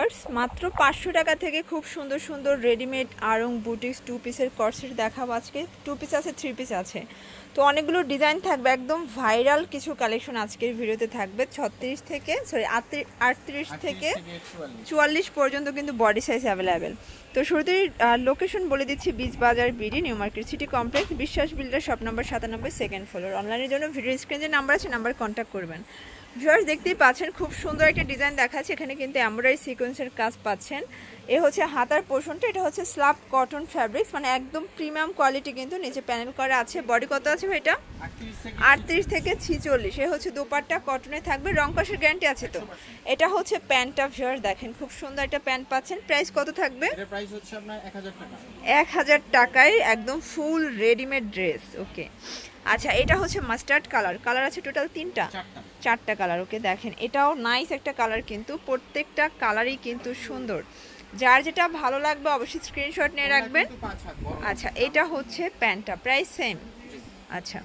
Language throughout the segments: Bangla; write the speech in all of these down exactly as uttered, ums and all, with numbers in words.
ভিউয়ার্স মাত্র পাঁচশো টাকা থেকে খুব সুন্দর সুন্দর রেডিমেড আরং বুটিক্স টু পিসের কর্সেট দেখাবো আজকে। টু পিস আছে, থ্রি পিস আছে, তো অনেকগুলো ডিজাইন থাকবে, একদম ভাইরাল কিছু কালেকশন আজকের ভিডিওতে থাকবে। ছত্রিশ থেকে সরি আটত্রিশ থেকে চুয়াল্লিশ পর্যন্ত কিন্তু বডি সাইজ অ্যাভেলেবেল। তো শুরুতেই লোকেশন বলে দিচ্ছি, Beej Bazar BD, New Market City Complex, Biswas Builder, shop number সাতানব্বই, সেকেন্ড ফ্লোর। অনলাইনের জন্য ভিডিও স্ক্রিনে যে নাম্বার আছে নাম্বার কন্ট্যাক্ট করবেন। ভিউয়ার্স দেখতেই পাচ্ছেন খুব সুন্দর একটা ডিজাইন দেখাচ্ছে, এখানে কিন্তু এমব্রয়ডারি সিকোয়েন্সের কাজ পাচ্ছেন। এ হচ্ছে হাতার পোর্শনটা, এটা হচ্ছে স্ল্যাব কটন ফ্যাব্রিক্স, মানে একদম প্রিমিয়াম কোয়ালিটি, কিন্তু নিচে প্যানেল করা আছে। বডি কত আছে ভাই? এটা আটত্রিশ থেকে ছিচল্লিশ। এ হচ্ছে দোপাট্টা কটনে থাকবে, রং কষের গ্যারান্টি আছে তো। এটা হচ্ছে প্যান্টটা, ভিউয়ার্স দেখেন খুব সুন্দর একটা প্যান্ট পাচ্ছেন। প্রাইস কত থাকবে? প্রাইস হচ্ছে আপনার এক হাজার টাকা। এক হাজার টাকায় একদম ফুল রেডিমেড ড্রেস। ওকে, আচ্ছা এটা হচ্ছে মাস্টার্ড কালার, কালার আছে টোটাল তিনটা, চারটা কালার। ওকে দেখেন এটাও নাইস একটা কালার, কিন্তু প্রত্যেকটা কালারই কিন্তু সুন্দর। যার যেটা ভালো লাগবে অবশ্যই স্ক্রিনশট নিয়ে রাখবেন। আচ্ছা এটা হচ্ছে প্যান্টটা, প্রাইস সেম। আচ্ছা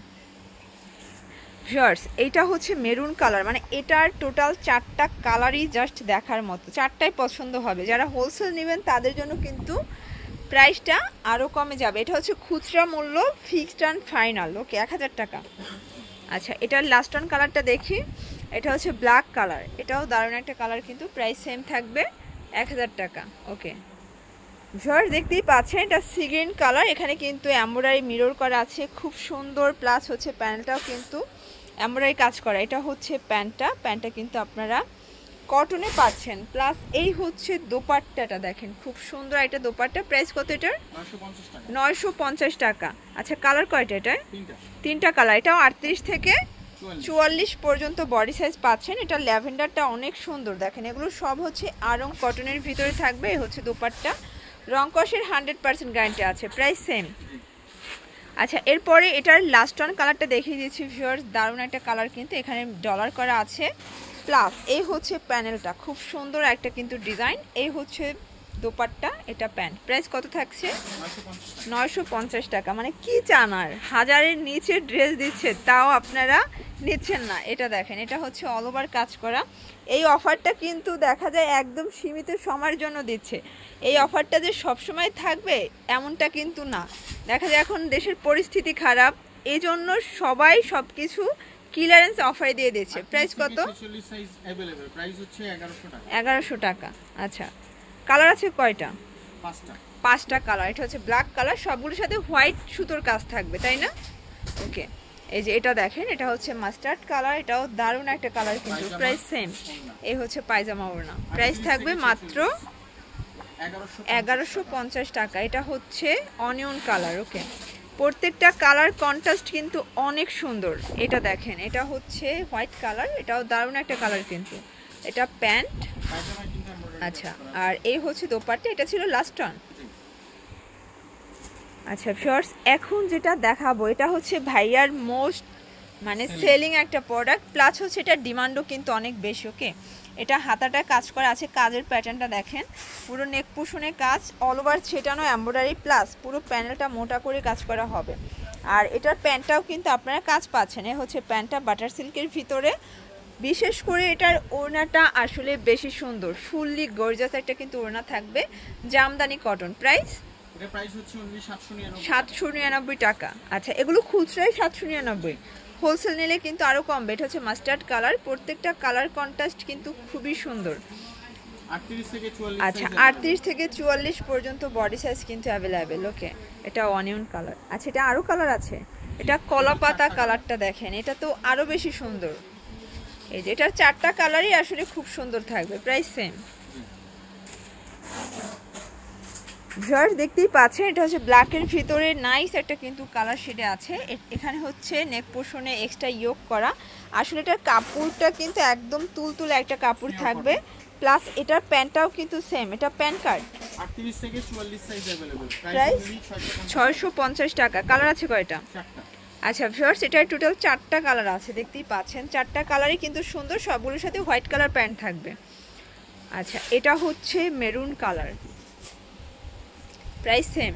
ভিউয়ার্স এইটা হচ্ছে মেরুন কালার, মানে এটার টোটাল চারটা কালারই জাস্ট দেখার মতো, চারটাই পছন্দ হবে। যারা হোলসেল নেবেন তাদের জন্য কিন্তু প্রাইসটা আরও কমে যাবে। এটা হচ্ছে খুচরা মূল্য, ফিক্সড অ্যান্ড ফাইনাল। ওকে এক হাজার টাকা। আচ্ছা এটার লাস্ট অন কালারটা দেখি, এটা হচ্ছে ব্ল্যাক কালার, এটাও দারুণ একটা কালার, কিন্তু প্রাইস সেম থাকবে এক হাজার টাকা। ওকে ভিউয়ার্স দেখতেই পাচ্ছেন এটা সি গ্রিন কালার, এখানে কিন্তু এমব্রয়ডারি মিরর করা আছে, খুব সুন্দর। প্লাস হচ্ছে প্যান্টটাও কিন্তু এমব্রয়ডারি কাজ করা। এটা হচ্ছে প্যান্টটা, প্যান্টটা কিন্তু আপনারা কটনে পাচ্ছেন। প্লাস এই হচ্ছে দোপাট্টাটা দেখেন খুব সুন্দর একটা দোপাট্টা। প্রাইস কত এটার? নয়শো পঞ্চাশ টাকা। আচ্ছা কালার কয়টা এটার? তিনটা কালার। এটাও আটত্রিশ থেকে চুয়াল্লিশ পর্যন্ত বডি সাইজ পাচ্ছেন। এটা ল্যাভেন্ডারটা অনেক সুন্দর দেখেন, এগুলো সব হচ্ছে আরং কটনের ভিতরে থাকবে। এই হচ্ছে দোপাট্টা, রং কষের হান্ড্রেড পার্সেন্ট গ্যারান্টি আছে, প্রাইস সেম। আচ্ছা এরপরে এটার লাস্ট ওয়ান কালারটা দেখিয়ে দিচ্ছি ভিউয়ার্স, দারুণ একটা কালার, কিন্তু এখানে ডলার করা আছে। প্লাস এই হচ্ছে প্যানেলটা, খুব সুন্দর একটা কিন্তু ডিজাইন। এই হচ্ছে দোপাট্টা, এটা প্যান্ট। প্রাইস কত থাকছে? নয়শো পঞ্চাশ টাকা। মানে কি চান আর, হাজারের নিচে ড্রেস দিচ্ছে তাও আপনারা নিচ্ছেন না। এটা দেখেন এটা হচ্ছে অল ওভার কাজ করা। এই অফারটা কিন্তু দেখা যায় একদম সীমিত সময়ের জন্য দিচ্ছে। এই অফারটা যে সবসময় থাকবে এমনটা কিন্তু না, দেখা যায় এখন দেশের পরিস্থিতি খারাপ, এই জন্য সবাই সব কিছু ক্লিয়ারেন্স অফারে দিয়ে দিচ্ছে। প্রাইস কত? এগারোশো টাকা। আচ্ছা কালার আছে কয়টা? পাঁচটা কালার। এটা হচ্ছে ব্ল্যাক কালার, সবগুলোর সাথে হোয়াইট সুতোর কাজ থাকবে, তাই না? ওকে এই যে এটা দেখেন, এটা হচ্ছে মাস্টার্ড কালার, এটাও দারুণ একটা কালার, কিন্তু প্রাইস সেম। এই হচ্ছে পায়জামা ওড়না, প্রাইস থাকবে মাত্র এগারোশো পঞ্চাশ টাকা। এটা হচ্ছে অনিয়ন কালার। ওকে প্রত্যেকটা কালার কন্ট্রাস্ট কিন্তু অনেক সুন্দর। এটা দেখেন এটা হচ্ছে হোয়াইট কালার, এটাও দারুণ একটা কালার, কিন্তু এটা প্যান্ট। আচ্ছা আর এই হচ্ছে দোপাট্টা, এটা ছিল লাস্ট ওয়ান। আচ্ছা ভিউয়ার্স এখন যেটা দেখাবো এটা হচ্ছে ভাইয়ার মোস্ট মানে সেলিং একটা প্রোডাক্ট, প্লাস হচ্ছে এটা ডিমান্ডও কিন্তু অনেক বেশি। ওকে এটা হাতাটা কাজ করা আছে, কাজের প্যাটার্নটা দেখেন, পুরো নেক পুশনে কাজ, অল ওভার ছেটানো এমব্রয়ডারি, প্লাস পুরো প্যানেলটা মোটা করে কাজ করা হবে। আর এটার প্যান্টটাও কিন্তু আপনারা কাজ পাচ্ছেন। এ হচ্ছে প্যান্টটা বাটার সিল্কের ভিতরে, বিশেষ করে এটার ওড়নাটা আসলে বেশি সুন্দর, ফুললি গর্জাস একটা কিন্তু ওড়না থাকবে, জামদানি কটন। প্রাইস সাতশো নিরানব্বই টাকা। আচ্ছা এগুলো খুচরাই সাতশো নিরানব্বই, হোলসেল নিলে কিন্তু আরও কম। এটা হচ্ছে মাস্টার্ড কালার, প্রত্যেকটা কালার কন্ট্রাস্ট কিন্তু খুবই সুন্দর। আচ্ছা আটত্রিশ থেকে চুয়াল্লিশ পর্যন্ত বডি সাইজ কিন্তু অ্যাভেলেবেল। ওকে এটা অনিয়ন কালার। আচ্ছা এটা আরও কালার আছে, এটা কলা পাতা কালারটা দেখেন, এটা তো আরও বেশি সুন্দর। এই যে এটার চারটা কালারই আসলে খুব সুন্দর থাকবে, প্রাইস সেম। ভিউয়ার্স দেখতেই পাচ্ছেন এটা হচ্ছে ব্ল্যাকের ভিতরে নাইস একটা কিন্তু কালার শেডে আছে। এখানে হচ্ছে নেক পোর্শনে এক্সট্রা ইয়োক করা, আসলে এটার কাপড়টা কিন্তু একদম তুলতুলে একটা কাপড় থাকবে। প্লাস এটার প্যান্টটাও কিন্তু সেম, এটা প্যান্ট কার্ড, আটত্রিশ থেকে চুয়াল্লিশ সাইজ अवेलेबल, প্রাইস ছয়শো পঞ্চাশ টাকা। কালার আছে কয়টা? আচ্ছা ভিউয়ার্স এটার টোটাল চারটা কালার আছে, দেখতেই পাচ্ছেন চারটা কালারই কিন্তু সুন্দর, সবগুলোর সাথে হোয়াইট কালার প্যান্ট থাকবে। আচ্ছা এটা হচ্ছে মেরুন কালার, প্রাইস সেম।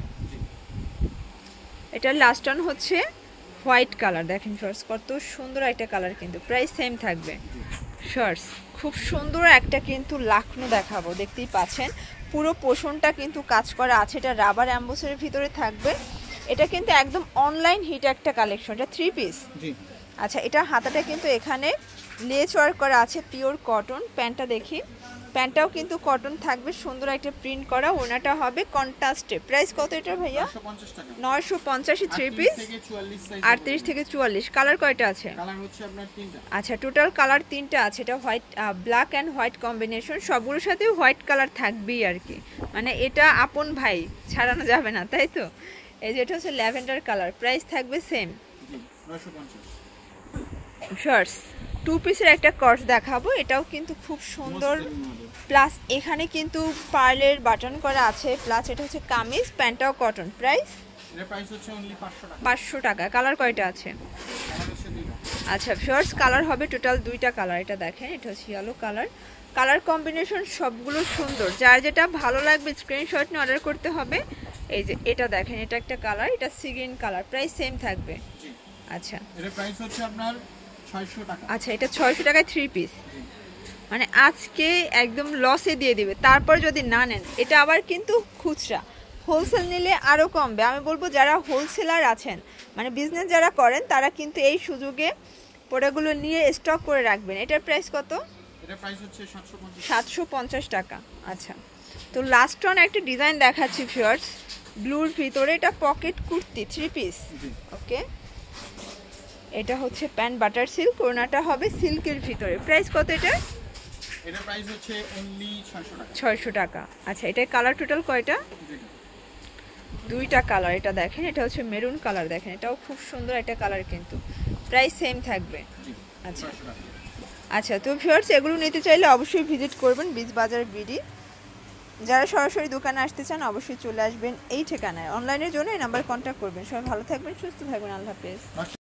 এটার লাস্ট ওয়ান হচ্ছে হোয়াইট কালার, দেখেন ফার্স্ট কত সুন্দর একটা কালার, কিন্তু প্রাইস সেম থাকবে। শর্টস খুব সুন্দর একটা কিন্তু লাখনো দেখাবো, দেখতেই পাচ্ছেন পুরো পোষণটা কিন্তু কাজ করা আছে, এটা রাবার অ্যাম্বোসের ভিতরে থাকবে। এটা কিন্তু একদম অনলাইন হিট একটা কালেকশন, এটা থ্রি পিস। জি আচ্ছা, এটা হাতাটা কিন্তু এখানে লেস ওয়ার্ক করা আছে, পিওর কটন। প্যান্টটা দেখি, প্যান্টটাও কিন্তু কটন থাকবে, সুন্দর একটা প্রিন্ট করা। ওনাটা হবে কন্ট্রাস্টে। প্রাইস কত এটা ভাইয়া? নয়শো পঞ্চাশ টাকা। নয়শো পঞ্চাশে থ্রি পিস, থেকে চুয়াল্লিশ সাইজ। আটত্রিশ থেকে চুয়াল্লিশ। কালার কয়টা আছে? কালার হচ্ছে আপনার তিনটা। আচ্ছা, টোটাল কালার তিনটা আছে। এটা white, black and white combination, সবগুলোর সাথেই হোয়াইট কালার থাকবেই আর কি, মানে এটা আপন ভাই, ছাড়ানো যাবে না, তাই তো? এই যে এটা হচ্ছে ল্যাভেন্ডার কালার, প্রাইস থাকবে সেম জি নয়শো পঞ্চাশ। শর্টস টু পিসের একটা কর্স দেখাবো, এটাও কিন্তু খুব সুন্দর। প্লাস এখানে কিন্তু পার্লের বাটন করা আছে, প্লাস এটা হচ্ছে কামিজ, প্যান্টটাও কটন। প্রাইস? এর প্রাইস হচ্ছে অনলি পাঁচশো টাকা। পাঁচশো টাকা। কালার কয়টা আছে? কালার হচ্ছে দুইটা। আচ্ছা শর্টস কালার হবে টোটাল দুইটা কালার। এটা দেখেন, এটা হচ্ছে ইয়েলো কালার। কালার কম্বিনেশন সবগুলো সুন্দর, যার যেটা ভালো লাগবে স্ক্রিনশট নিয়ে অর্ডার করতে হবে। এই যে এটা দেখেন, এটা একটা কালার, এটা sea green colour. Price same থাকবে? জি। আচ্ছা এর প্রাইস হচ্ছে আপনার ছয়শো টাকা। আচ্ছা, এটা ছয়শো টাকায় থ্রি পিস, মানে আজকে একদম লসে দিয়ে দিবে তারপর যদি না নেন। এটা আবার কিন্তু খুচরা, হোলসেল নিলে আরও কমবে। আমি বলবো যারা হোলসেলার আছেন, মানে বিজনেস যারা করেন, তারা কিন্তু এই সুযোগে প্রোডাক্টগুলো নিয়ে স্টক করে রাখবেন। এটার প্রাইস কত? এটার প্রাইস হচ্ছে সাতশো পঞ্চাশ। সাতশো পঞ্চাশ টাকা। আচ্ছা, তো লাস্ট ওয়ান একটা ডিজাইন দেখাচ্ছি ফিয়ার্স, ব্লুর ভিতরে। এটা পকেট কুর্তি থ্রি পিস। জি ওকে, এটা হচ্ছে প্যান্ট বাটার সিল্ক, ওনাটা হবে সিল্কের ভিতরে। প্রাইস কত এটা? এটার প্রাইস হচ্ছে অনলি ছয়শো টাকা। ছয়শো টাকা। আচ্ছা, এটা কালার টোটাল কয়টা? দুইটা। দুইটা কালার। এটা দেখেন, এটা হচ্ছে মেরুন কালার, দেখেন এটাও খুব সুন্দর একটা কালার কিন্তু। প্রাইস সেম থাকবে? জি আচ্ছা ছয়শো টাকা। আচ্ছা, তো ভিউয়ার্স এগুলো নিতে চাইলে অবশ্যই ভিজিট করবেন বীজ বাজার বিডি। যারা সরাসরি দোকানে আসতে চান অবশ্যই চলে আসবেন এই ঠিকানায়। অনলাইনের জন্য এই নাম্বার কন্ট্যাক্ট করবেন। সবাই ভালো থাকবেন, সুস্থ থাকবেন, আল্লাহ হাফেজ।